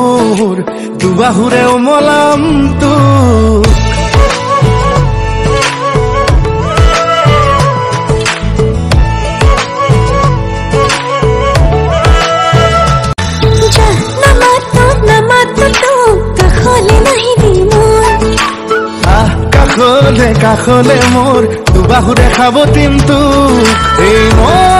মোৰ দুবাহুৰে উমলাম তোক কাষলে মোৰ দুবাহুৰে খাব তিম তোক এই